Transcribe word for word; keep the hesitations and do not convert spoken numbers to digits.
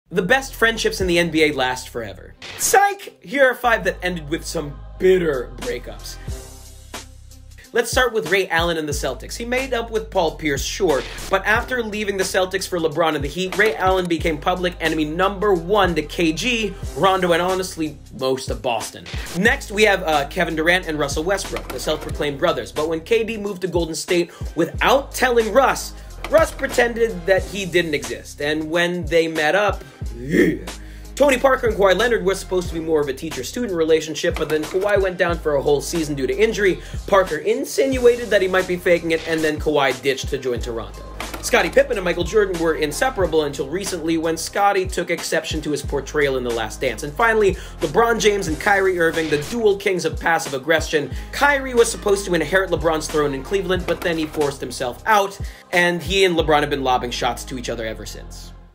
The best friendships in the N B A last forever. Psych! Here are five that ended with some bitter breakups. Let's start with Ray Allen and the Celtics. He made up with Paul Pierce, sure, but after leaving the Celtics for LeBron and the Heat, Ray Allen became public enemy number one to K G, Rondo, and honestly, most of Boston. Next, we have uh, Kevin Durant and Russell Westbrook, the self-proclaimed brothers. But when K D moved to Golden State without telling Russ, Russ pretended that he didn't exist. And when they met up, yeah. Tony Parker and Kawhi Leonard were supposed to be more of a teacher-student relationship, but then Kawhi went down for a whole season due to injury. Parker insinuated that he might be faking it, and then Kawhi ditched to join Toronto. Scottie Pippen and Michael Jordan were inseparable until recently when Scottie took exception to his portrayal in The Last Dance. And finally, LeBron James and Kyrie Irving, the dual kings of passive aggression. Kyrie was supposed to inherit LeBron's throne in Cleveland, but then he forced himself out, and he and LeBron have been lobbing shots to each other ever since.